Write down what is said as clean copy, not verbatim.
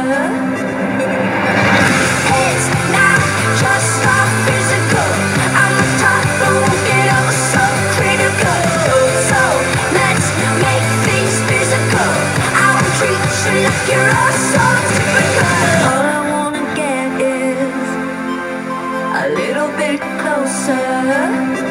It's not just a physical. I'm a top, but won't get oh so critical. So let's make things physical. I won't treat you like you're all so typical. All I wanna get is a little bit closer.